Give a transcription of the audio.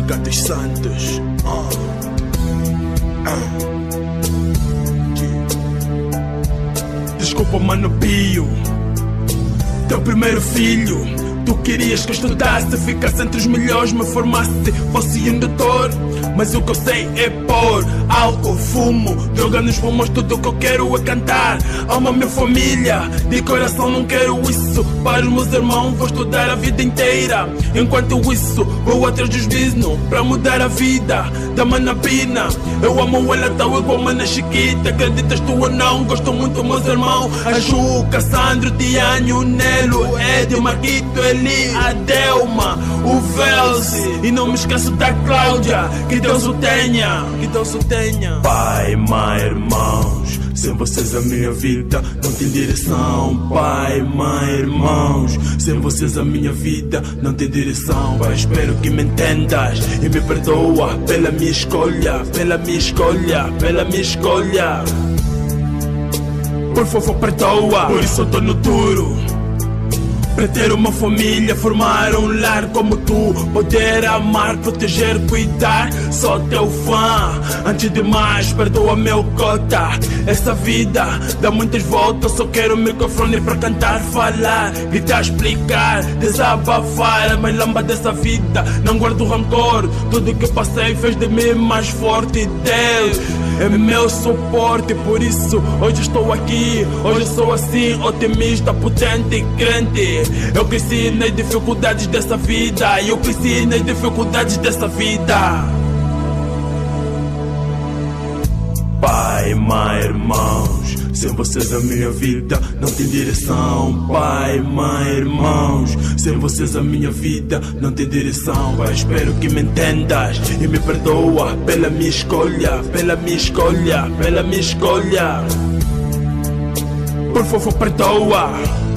Gatos Santos. Desculpa, mano Pio, teu primeiro filho. Tu querias que eu estudasse, ficasse entre os melhores, me formasse, fosse um doutor. Mas o que eu sei é pôr álcool, fumo, droga nos pulmões. Tudo o que eu quero é cantar. Amo a minha família, de coração não quero isso. Para os meus irmãos vou estudar a vida inteira. Enquanto isso, vou atrás dos business para mudar a vida da Mana Pina. Eu amo ela tal igual Mana Chiquita. Acreditas tu ou não, gosto muito dos meus irmãos. A Ju, Cassandro, Tianho, Nelo, Ed, o Marquito, Eli, a Delma, o Velce. E não me esqueço da Cláudia, que Deus o tenha, que Deus o tenha. Pai, mãe, irmãos, sem vocês a minha vida não tem direção. Pai, mãe, irmãos, sem vocês a minha vida não tem direção. Pai, espero que me entendas e me perdoa pela minha escolha, pela minha escolha, pela minha escolha. Por favor, perdoa, por isso eu tô no duro. Para ter uma família, formar um lar como tu, poder amar, proteger, cuidar, sou teu fã. Antes de mais, perdoa meu cota. Essa vida dá muitas voltas, só quero um microfone para cantar, falar, gritar, explicar, desabafar. Mas lamba dessa vida, não guardo rancor. Tudo que passei fez de mim mais forte. Deus é meu suporte, por isso hoje estou aqui. Hoje sou assim, otimista, potente e crente. Eu cresci nas dificuldades dessa vida. Eu cresci nas dificuldades dessa vida. Pai, mãe, irmãos, sem vocês a minha vida não tem direção. Pai, mãe, irmãos, sem vocês a minha vida não tem direção. Pai, espero que me entendas e me perdoa pela minha escolha, pela minha escolha, pela minha escolha. Por favor, perdoa.